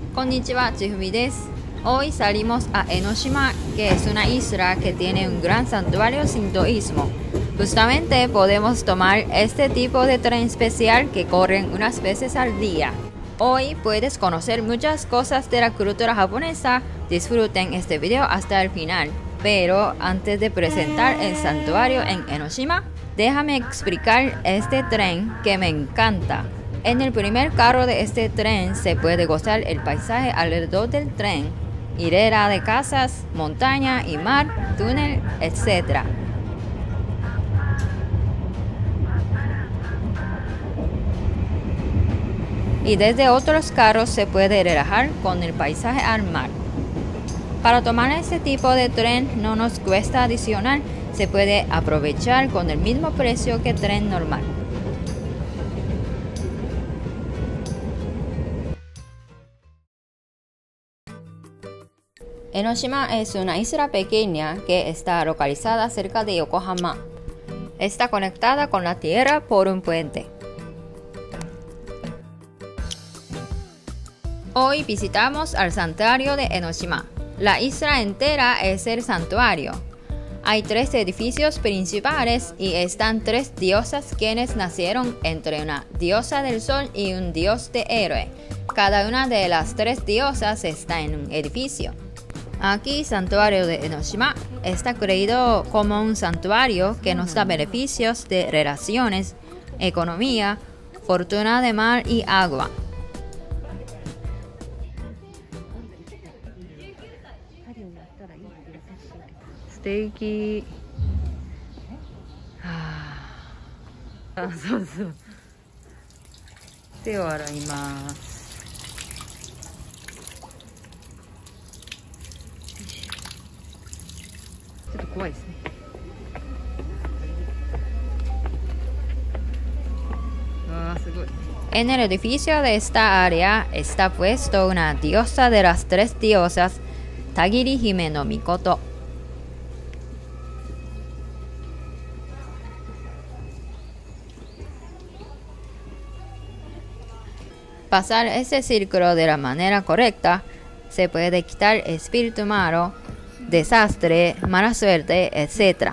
Konnichiwa, Chifumi desu. Hoy salimos a Enoshima, que es una isla que tiene un gran santuario sintoísmo. Justamente podemos tomar este tipo de tren especial que corren unas veces al día. Hoy puedes conocer muchas cosas de la cultura japonesa. Disfruten este video hasta el final. Pero antes de presentar el santuario en Enoshima, déjame explicar este tren que me encanta. En el primer carro de este tren se puede gozar el paisaje alrededor del tren, hilera de casas, montaña y mar, túnel, etc. Y desde otros carros se puede relajar con el paisaje al mar. Para tomar este tipo de tren no nos cuesta adicional, se puede aprovechar con el mismo precio que tren normal. Enoshima es una isla pequeña que está localizada cerca de Yokohama. Está conectada con la tierra por un puente. Hoy visitamos al santuario de Enoshima. La isla entera es el santuario. Hay 3 edificios principales y están 3 diosas quienes nacieron entre una diosa del sol y un dios de héroe. Cada una de las 3 diosas está en un edificio. Aquí, santuario de Enoshima está creído como un santuario que nos da beneficios de relaciones, economía, fortuna de mar y agua. Steiki. Teを洗います。ちょっと怖いですね。すごい。En el edificio de esta área está puesto una diosa de las 3 diosas, Tagiri Hime no Mikoto. Pasar este círculo de la manera correcta, se puede quitar espíritu malo, desastre, mala suerte, etc.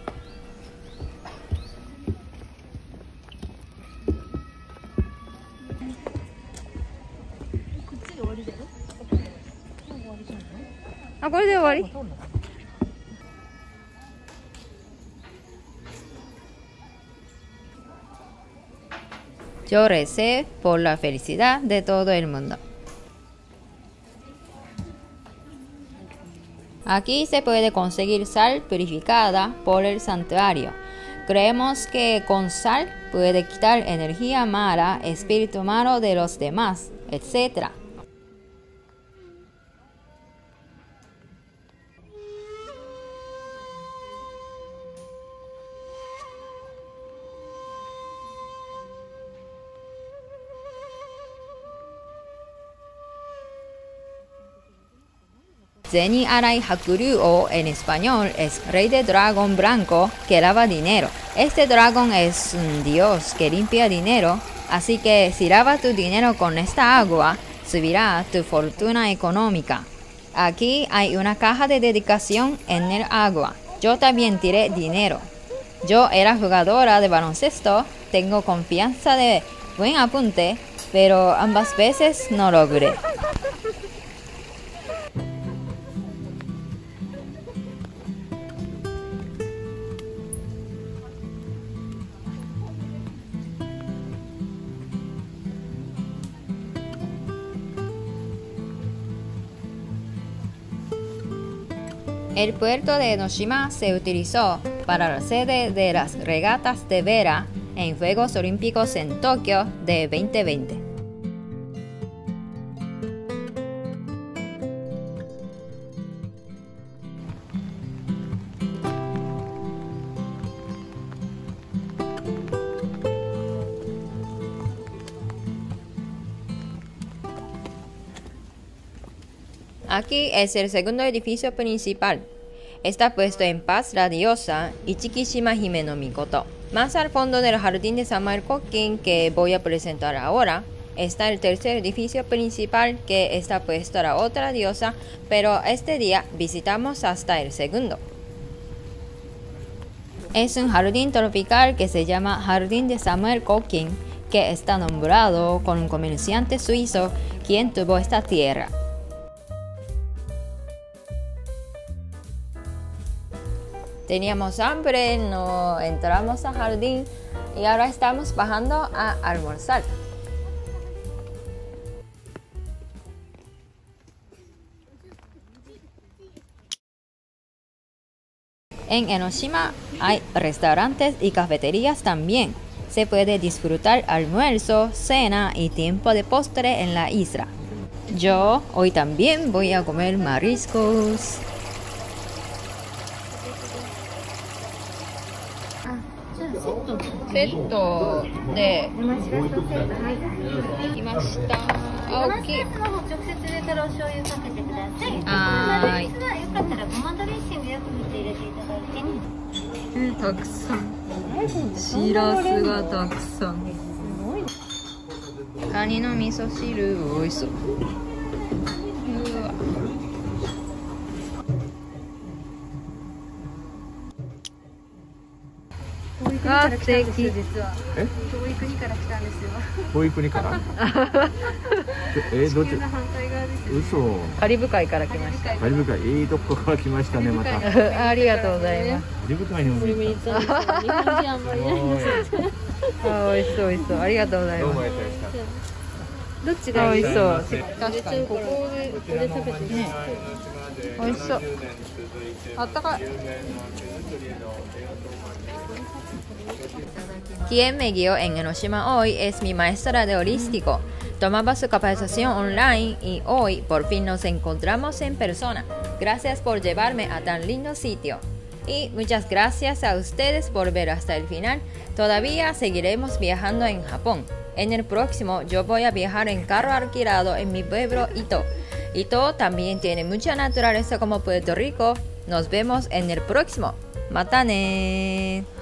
Yo recé por la felicidad de todo el mundo. Aquí se puede conseguir sal purificada por el santuario. Creemos que con sal puede quitar energía mala, espíritu malo de los demás, etc. Zeni Arai Hakuryu en español es rey de dragón blanco que lava dinero. Este dragón es un dios que limpia dinero, así que si lava tu dinero con esta agua, subirá tu fortuna económica. Aquí hay una caja de dedicación en el agua. Yo también tiré dinero. Yo era jugadora de baloncesto, tengo confianza de buen apunte, pero ambas veces no logré. El puerto de Enoshima se utilizó para la sede de las regatas de vela en Juegos Olímpicos en Tokio de 2020. Aquí es el segundo edificio principal. Está puesto en paz la diosa Ichikishima Hime no Mikoto. Más al fondo del jardín de Samuel Kokin que voy a presentar ahora, está el tercer edificio principal que está puesto a la otra diosa, pero este día visitamos hasta el segundo. Es un jardín tropical que se llama Jardín de Samuel Coquin, que está nombrado con un comerciante suizo quien tuvo esta tierra. Teníamos hambre, no entramos al jardín y ahora estamos bajando a almorzar. En Enoshima hay restaurantes y cafeterías también. Se puede disfrutar almuerzo, cena y tiempo de postre en la isla. Yo hoy también voy a comer mariscos. Seto de imashita. Okay. Ay. たくさんしらすがたくさんカニの味噌汁美味しそう。あ、素敵。実は遠い国から来たんですよ。 遠い国から？どっち？ 反対側です。 嘘。 カリブ海から来ました。 カリブ海いいとこから来ましたねまた。 ありがとうございます。 カリブ海にも見た。 日本人あんまりないんですよ。 あ、美味しそう美味しそう。ありがとうございます。 どっちがいい？ 美味しそう。確かにここで食べてね。 美味しそう。あったかい。Quien me guió en Enoshima hoy es mi maestra de holístico. Tomaba su capacitación online y hoy por fin nos encontramos en persona. Gracias por llevarme a tan lindo sitio. Y muchas gracias a ustedes por ver hasta el final. Todavía seguiremos viajando en Japón. En el próximo yo voy a viajar en carro alquilado en mi pueblo Ito. Ito también tiene mucha naturaleza como Puerto Rico. Nos vemos en el próximo. ¡Mata ne!